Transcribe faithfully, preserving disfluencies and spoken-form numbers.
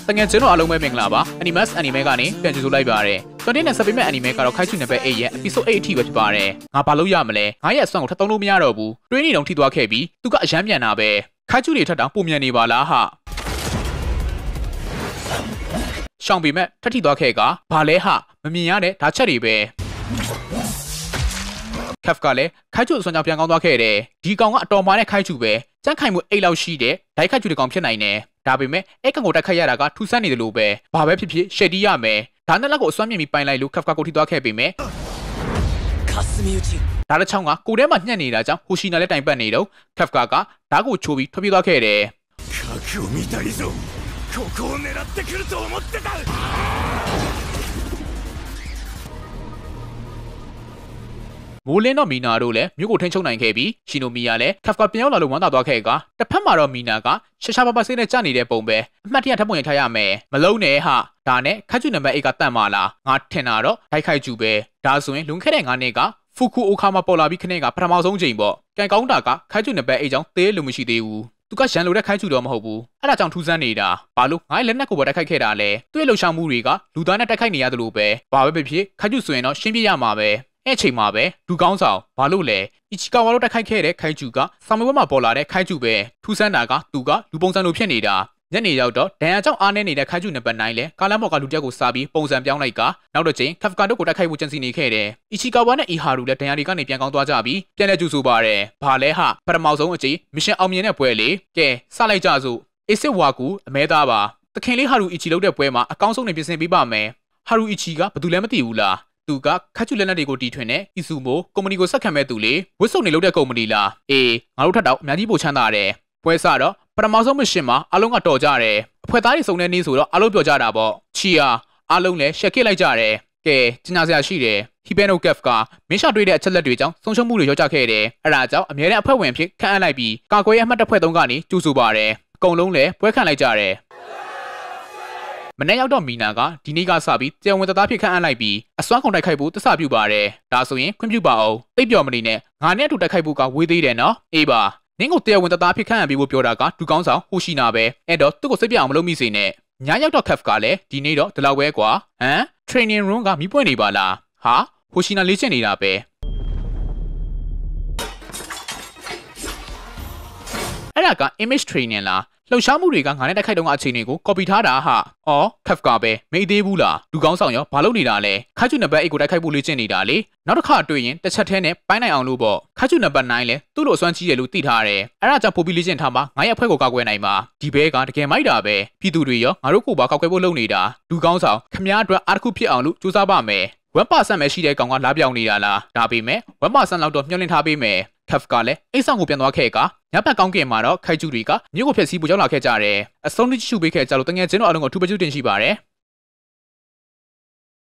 တငယ်ချင်းတို့အားလုံးပဲမင်္ဂလာပါ Animus Anime ကနေပြန်ကြိုဆိုလိုက်ပါရစေ။ကျွန်တော်နဲ့ဆက်ပေးမဲ့ Anime ကတော့ခိုက်ချူနံပါတ်eightရဲ့ episode eightအထိပဲဖြစ်ပါတယ်။ငါဘာလို့ရမလဲ။ငါရဲ့အစွမ်းကိုထပ်သုံးလို့မရတော့ဘူး။တွေးနေတော့ထိသွားခဲ့ပြီးသူကအယမ်းမြန်တာပဲ။ခိုက်ချူတွေထပ်တောင်ပုံမြန်နေပါလားဟာ။ရှောင်းပေမဲ့ထပ်ထိသွားခဲ့ကဘာလဲဟာမမြင်ရတဲ့ဓာတ်ချက်တွေပဲ။ Kaf ကလည်းခိုက်ချူအစွမ်းကြောင့်ပြန်ကောင်းသွားခဲ့တယ်။ဒီကောင်ကအတော်မာတဲ့ခိုက်ချူပဲ။ကြမ်းခိုင်မှုအိတ်လောက်ရှိတဲ့ဒိုက်ခိုက်ချူတဲ့ကောင်ဖြစ်နိုင်တယ်။ဒါပေမဲ့အဲ့ကောင်ကိုတိုက်ခိုက်ရတာကထူးဆန်းနေတယ်လို့ပဲဘာပဲဖြစ်ဖြစ်ရှယ်တီးရမယ်ဒါနဲ့လက်ကိုအစွမ်းမြင်ပြီးပိုင်လိုက်လို့ Kaf ကကိုထိသွားခဲ့ပေမဲ့ဒါတစ်ချောင်းကကိုထဲမှာညှက်နေတာကြောင့်ဟိုရှိနာလည်းတိုင်ပတ်နေတော့ Kaf ကကဓာတ်ကိုချိုးပြီးထွက်ပြေးသွားခဲ့တယ်မိုးလင်းတော့မီနာတို့လည်းမြို့ကိုထိန်းချုပ်နိုင်ခဲ့ပြီးရှင်နိုမီယာလည်း Kaf ကပြန်ရောက်လာလို့ဝမ်းသာသွားခဲ့ကတစ်ဖက်မှာတော့မီနာကရှာရှာပါပါစိတ်နဲ့ကြာနေတဲ့ပုံပဲအမှတ်တရထပ်ပုံရင်ထားရမယ်မလုံးနဲ့ဟာဒါနဲ့ခိုက်ချူနံပါတ်eightကတန့်မာလားငါထင်တာတော့ဒိုက်ခိုက်ချူပဲဒါဆိုရင်လွန်ခဲ့တဲ့ငါးနှစ်ကဖူကူအိုခါမှာပေါ်လာပြီးခနဲ့ကပထမဆုံးချိန်ပေါ့ကန်ကောင်းတာကခိုက်ချူနံပါတ်eightကြောင့်သေးလို့မရှိသေးဘူးသူကရန်လိုတဲ့ခိုက်ချူတော့မဟုတ်ဘူးအဲ့ဒါကြောင့်ထူးဆန်းနေတာဘာလို့ငါ့လက်နက်ကိုပဲတိုက်ခိုက်ခဲ့တာလဲသူ့ရဲ့လှုပ်ရှားမှုတွေကလူသားနဲ့တိုက်ခိုက်နေရတယ်လို့ပဲဘာပဲဖြစ်ဖြစ်ခိုက်ချူဆိုရင်တော့ရှင်းပြရမှာပဲအဲ့ချိန်မှာပဲဒူကောင်းဆောင်ဘာလို့လဲအီချီကာဝါတို့တိုက်ခိုက်ခဲ့တဲ့ခိုက်ချူကစာမေးပွဲမှာပေါ်လာတဲ့ခိုက်ချူပဲထူးဆန်းတာကသူကလူပုံစံလိုဖြစ်နေတာညနေရောက်တော့ဒန်ယာကြောင့်အားနေနေတဲ့ခိုက်ချူနံပါတ်nineလဲကာလမော်ကလူတက်ကိုစားပြီးပုံစံပြောင်းလိုက်ကနောက်တစ်ချိန် Kaf တို့ကိုတိုက်ခိုက်ဖို့ကြံစည်နေခဲ့တယ်အီချီကာဝါနဲ့အီဟာရူလည်းဒန်ယာတွေကနေပြန်ကောင်းသွားကြပြီးပြန်လဲကျူဆိုပါတယ်ဘာလဲဟာပထမဆုံးအချိန်မစ်ရှင်အောင်မြင်တဲ့ပွဲလေကဲစလိုက်ကြစို့အစ်စ်ဝါကူအမဲသားပါတခင်လေးဟာရူအီချီလုပ်တဲ့ပွဲမှာအကောင်းဆုံးနေပြင်ဆင်ပေးပါမယ်ဟာရူအီချီကဘာသူလဲမသိဘူးလားသူကခိုက်ချူလက်နက်တွေကိုတီထွင်တဲ့အီဆူမိုကုမ္ပဏီကိုဆက်ခံမဲ့သူလေဝစ်စုံနေလုပ်တဲ့ကုမ္ပဏီလားအေးငါတို့ထပ်တော့အများကြီးပိုချမ်းသာတယ်ပွဲစတော့ပထမဆုံးမရှင်မှာအားလုံးကတော်ကြတယ်အဖွဲသားတွေစုံတဲ့နေ့ဆိုတော့အားလုံးပြောကြတာပေါ့ချီယာအားလုံးလည်းရှက်ခစ်လိုက်ကြတယ်ကဲကျင်ညာစရာရှိတယ်ဟီဘန်နိုကက်ဖ်ကမင်းရှာတွေ့တဲ့အချက်လက်တွေကြောင့်ဆုံးရှုံးမှုတွေရောကြခဲ့တယ်အဲ့ဒါကြောင့်အမြဲတမ်းအဖွဲဝင်ဖြစ်ခန့်အပ်လိုက်ပြီးကာကွယ်ရေးအမှတ်တစ်ဖွဲ့သုံးကနေကျူဆူပါတယ်အကုန်လုံးလည်းပွဲခံလိုက်ကြတယ်မနေ့ရောက်တော့မီနာကဒီနေ့ကစပြီးတရားဝင်သားဖြစ်ခန့်အပ်လိုက်ပြီးအစွမ်းကုန်တိုက်ခိုက်ဖို့တစပြုပါတယ်ဒါဆိုရင်ခွင့်ပြုပါအောင်သိပြောမနေနဲ့ငါနဲ့အတူတိုက်ခိုက်ဖို့ကဝေးသေးတယ်နော်အေးပါနင်းကိုတရားဝင်သားဖြစ်ခန့်အပ်ပြီးဖို့ပြောတာကဒူကောင်းဆောင်ဟိုရှိနာပဲအဲ့တော့သူ့ကိုစိတ်ပြအောင်မလုပ်မိစေနဲ့ညရောက်တော့ Kaf ကလည်းဒီနေ့တော့ဒီလောက်ပဲကွာဟမ် training room ကမီးပွင့်နေပါလားဟာဟိုရှိနာလေ့ကျင့်နေတာပဲအဲ့ဒါက image training လားလှုပ်ရှားမှုတွေကငါနဲ့တိုက်ခိုက်တော့အချိန်တွေကို copy ထားတာဟာအော် Kaf ကပဲမေးသေးဘူးလားလူကောင်းဆောင်ရောဘာလုပ်နေတာလဲခိုက်ချူနံပါတ်eightကိုတိုက်ခိုက်ဖို့လေ့ကျင့်နေတာလေနောက်တစ်ခါတွေ့ရင်တစ်ချက်ထဲနဲ့ပိုင်းနိုင်အောင်လို့ပေါ့ခိုက်ချူနံပါတ်nineလဲသူ့လိုအစွမ်းကြီးတယ်လို့သိထားတယ်အဲ့ဒါကြောင့်ပိုပြီးလေ့ကျင့်ထားမှာငါရဲ့အဖွဲ့ကိုကောက်ကွယ်နိုင်မှာဒီဘဲကတကယ်မိုက်တာပဲပြည်သူတွေရောငါတို့ကိုပါကောက်ကွယ်ဖို့လုပ်နေတာလူကောင်းဆောင်ခမားအတွက်အားတစ်ခုဖြစ်အောင်လို့စူးစမ်းပါမယ်one percent ပဲရှိတဲ့ကောင်ကလာပြောင်နေတာလားဒါပေမဲ့one percent လောက်တော့မျှော်လင့်ထားပေးမယ်Kaf ကလည်းအိတ်ဆောင်ကိုပြန်သွားခဲ့ကညဘက်ကောင်းကင်မှာတော့ခိုက်ချူတွေကမြို့ကိုဖျက်ဆီးဖို့ရောက်လာခဲ့ကြတယ်အဆုံးထိချူပေးခဲ့ကြလို့တငယ်ချင်းတို့အားလုံးကိုထူပကျူတင်ရှိပါတယ်